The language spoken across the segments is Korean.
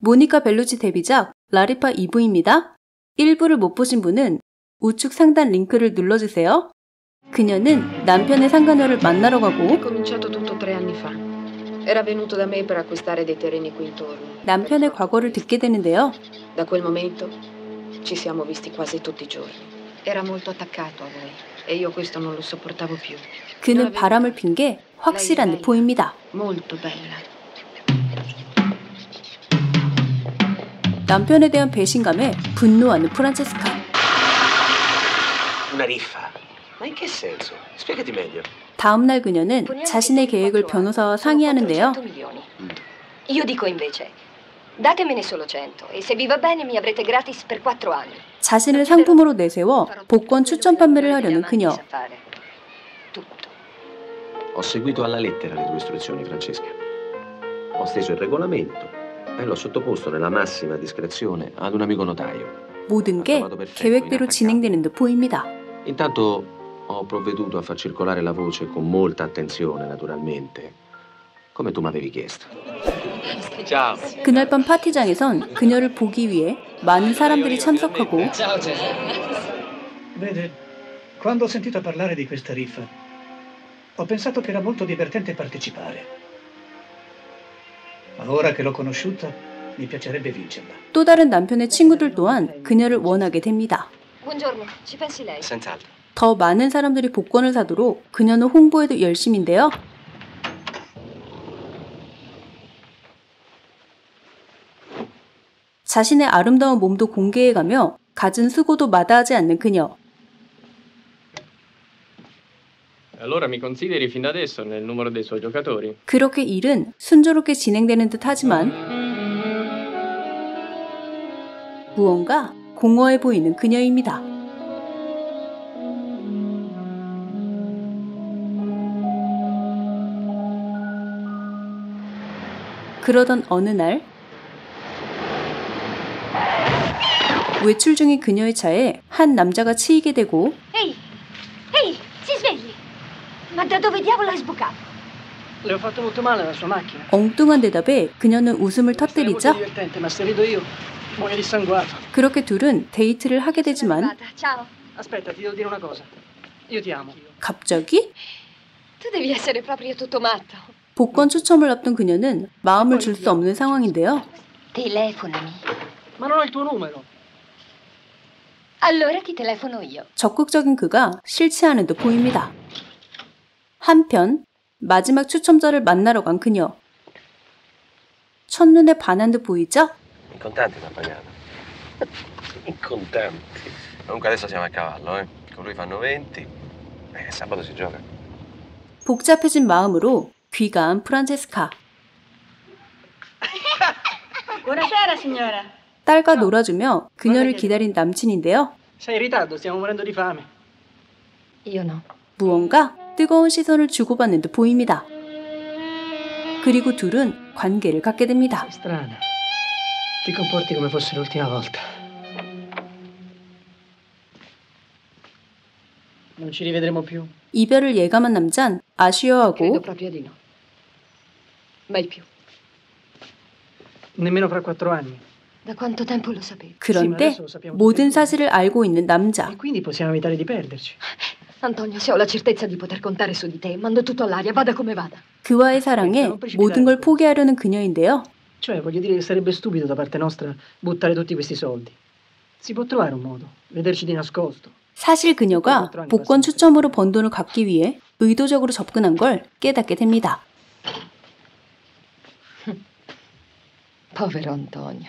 모니카 벨루치 데뷔작 라리파 2부입니다. 1부를 못 보신 분은 우측 상단 링크를 눌러주세요. 그녀는 남편의 상간녀를 만나러 가고 남편의 과거를 듣게 되는데요. 그는 바람을 핀 게 확실한 듯 보입니다. 남편에 대한 배신감에 분노하는 프란체스카. 다음날 그녀는 자신의 계획을 변호사와 상의하는데요. 자신을 상품으로 내세워 복권 추천 판매를 하려는 그녀. Ho seguito alla lettera le tue istruzioni, Francesca. Ho steso il regolamento e l'ho sottoposto nella massima discrezione ad un amico notaio. 모든 게 계획대로 진행되는 듯 보입니다. Intanto ho provveduto a far circolare la voce con molta attenzione, naturalmente, come tu m'avevi chiesto. Ciao. 그날 밤 파티장에선 그녀를 보기 위해 많은 사람들이 참석하고 Vede, quando ho sentito parlare di questa riffa, ho pensato che era molto divertente partecipare. Ma ora che l'ho conosciuta, mi piacerebbe vincerla. 또 다른 남편의 친구들 또한 그녀를 원하게 됩니다. 더 많은 사람들이 복권을 사도록 그녀는 홍보에도 열심인데요. 자신의 아름다운 몸도 공개해가며 갖은 수고도 마다하지 않는 그녀. Allora mi consideri fin da adesso nel numero dei suoi giocatori? 그렇게 일은 순조롭게 진행되는 듯 하지만 무언가 공허해 보이는 그녀입니다. 그러던 어느 날 외출 중인 그녀의 차에 한 남자가 치이게 되고 Ehi, si svegli! Ma da dove diavolo hai sbucato? Le ho fatto molto male alla sua macchina. 엉뚱한 대답에 그녀는 웃음을 터뜨리자 Ma se rido io, muoio dissanguato. 그렇게 둘은 데이트를 하게 되지만 Ciao. Aspetta, ti devo dire una cosa. Io ti amo. 갑자기 Tu devi essere proprio tutto matto. 복권 추첨을 앞둔 그녀는 마음을 줄 수 없는 상황인데요. Telefonami. Ma non ho il tuo numero. Allora ti telefono io. 적극적인 그가 싫지 않은 듯 보입니다. 한편 마지막 추첨자를 만나러 간 그녀. 첫눈에 반한 듯 보이죠? In contanti l'ha pagata. In contanti. Comunque adesso siamo a cavallo, eh. Con lui fanno 20. Sabato si gioca. 복잡해진 마음으로 귀가한 프란체스카. Buonasera, signora. 딸과 놀아주며 그녀를 기다린 남친인데요. Sei in ritardo, stiamo morendo di fame. Io no. 무언가 뜨거운 시선을 주고받는 듯 보입니다. 그리고 둘은 관계를 갖게 됩니다. Strana. Ti comporti come fosse l'ultima volta. Non ci rivedremo più. 이별을 예감한 남잔 아쉬워하고 Credo proprio di no. Mai più. Nemmeno fra 4 anni. Da quanto tempo lo sapevi? 그런데 모든 사실을 알고 있는 남자. E quindi possiamo evitare di perderci. Antonio, se ho la certezza di poter contare su di te, mando tutto all'aria, vada come vada. 그와의 사랑에 모든 걸 포기하려는 그녀인데요. Cioè, voglio dire che sarebbe stupido da parte nostra buttare tutti questi soldi. Si può trovare un modo, vederci di nascosto. 사실 그녀가 복권 추첨으로 번 돈을 갚기 위해 의도적으로 접근한 걸 깨닫게 됩니다. Povero Antonio.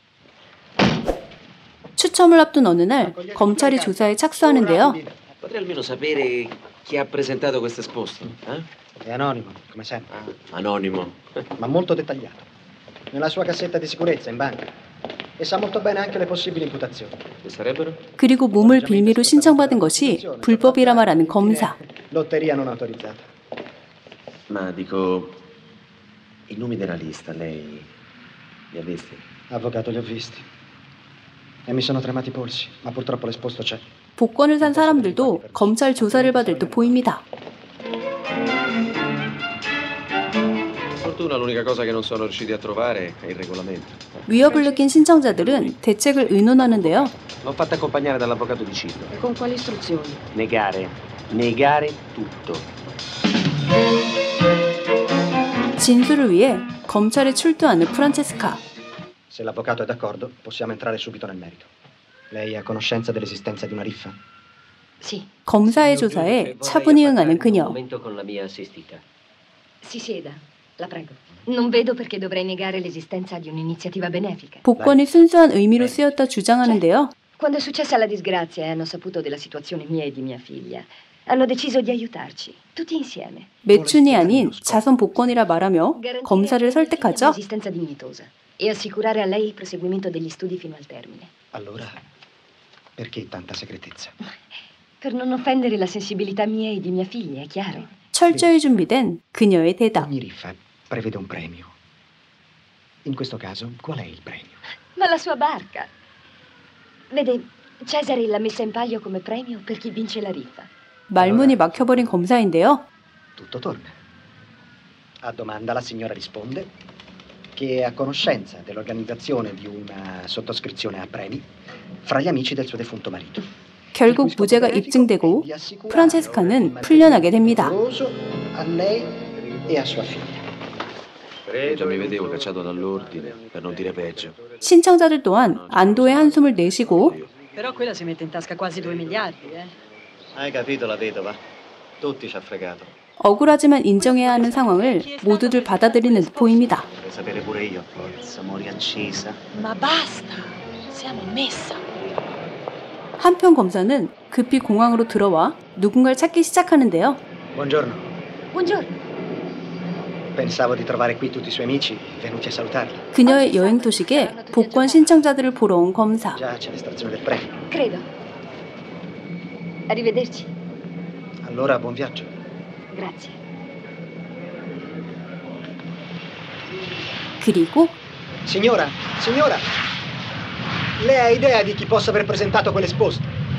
추첨을 앞둔 어느 날 검찰이 조사에 착수하는데요. Potrei almeno sapere chi ha presentato questo esposto, eh? È anonimo, come sempre. Ah, anonimo. Ma molto dettagliato. Nella sua cassetta di sicurezza in banca. E sa molto bene anche le possibili imputazioni. Che sarebbero? 그리고 몸을 빌미로 신청받은 것이 불법이라 말하는 검사. Lotteria non autorizzata. Ma dico, i nomi della lista, lei li ha visti? Avvocato, li ho visti. E mi sono tremati i polsi, ma purtroppo l'esposto c'è. 복권을 산 사람들도 검찰 조사를 받을 듯 보입니다. fortuna l'unica cosa che non sono riusciti a trovare è il regolamento. 위협을 느낀 신청자들은 대책을 의논하는데요. L'ho fatta accompagnare dall'avvocato di Cillo. Con quali istruzioni? Negare tutto. 진술을 위해 검찰에 출두하는 프란체스카. Se l'avvocato è d'accordo, possiamo entrare subito nel merito. Lei è a conoscenza dell'esistenza di una riffa? Sì, 검사의 조사에 차분히 응하는 그녀. con la mia assistita. si sieda, la prego. Non vedo perché dovrei negare l'esistenza di un'iniziativa benefica. 복권이 순수한 의미로 쓰였다 주장하는데요. Quando è successa la disgrazia e hanno saputo della situazione mia e di mia figlia, hanno deciso di aiutarci, tutti insieme. 매춘이 아닌 자선 복권이라 말하며 검사를 설득하죠. Un'esistenza dignitosa e assicurare a lei il proseguimento degli studi fino al termine. Allora, perché tanta segretezza? Per non offendere la sensibilità mia e di mia figlia, è chiaro. 철저히 준비된 그녀의 대답. Ogni riffa prevede un premio. In questo caso, qual è il premio? Ma la sua barca. Vede, Cesare l'ha messa in palio come premio per chi vince la riffa. 말문이 막혀버린 검사인데요. Tutto torna. A domanda la signora risponde che è a conoscenza dell'organizzazione di una sottoscrizione a premi fra gli amici del suo defunto marito. 결국 무죄가 입증되고 프란체스카는 풀려나게 됩니다. A lei e a sua figlia. Già mi vedevo cacciato dall'ordine, per non dire peggio. 신청자들 또한 안도의 한숨을 내쉬고 Però quella si mette in tasca quasi 2 miliardi, eh. Hai capito la vedova? Tutti ci ha fregato. 억울하지만 인정해야 하는 상황을 모두들 받아들이는 듯 보입니다. Vorrei sapere pure io. Forza, mori accesa. Ma basta, siamo in messa. 한편 검사는 급히 공항으로 들어와 누군가를 찾기 시작하는데요. Buongiorno. Buongiorno. Pensavo di trovare qui tutti i suoi amici venuti a salutarla. 그녀의 여행 도식에 복권 신청자들을 보러 온 검사. Già c'è l'estrazione del premio. Credo. Arrivederci. Allora, buon viaggio. Grazie. 그리고 Signora, signora! Lei ha idea di chi possa aver presentato quell'esposto?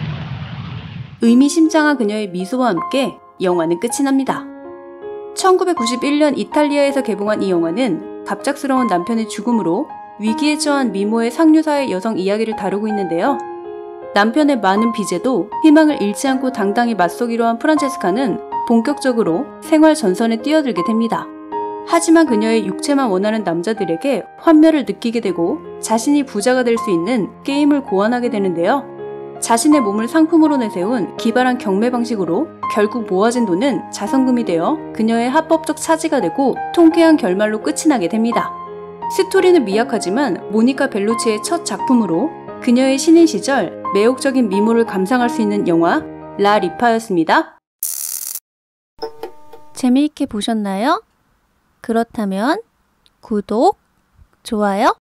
의미심장한 그녀의 미소와 함께 영화는 끝이 납니다. 1991년 이탈리아에서 개봉한 이 영화는 갑작스러운 남편의 죽음으로 위기에 처한 미모의 상류사의 여성 이야기를 다루고 있는데요. 남편의 많은 빚에도 희망을 잃지 않고 당당히 맞서기로 한 프란체스카는 본격적으로 생활 전선에 뛰어들게 됩니다. 하지만 그녀의 육체만 원하는 남자들에게 환멸을 느끼게 되고 자신이 부자가 될 수 있는 게임을 고안하게 되는데요. 자신의 몸을 상품으로 내세운 기발한 경매 방식으로 결국 모아진 돈은 자선금이 되어 그녀의 합법적 차지가 되고 통쾌한 결말로 끝이 나게 됩니다. 스토리는 미약하지만 모니카 벨루치의 첫 작품으로 그녀의 신인 시절 매혹적인 미모를 감상할 수 있는 영화 라 리파였습니다. 재미있게 보셨나요? 그렇다면 구독, 좋아요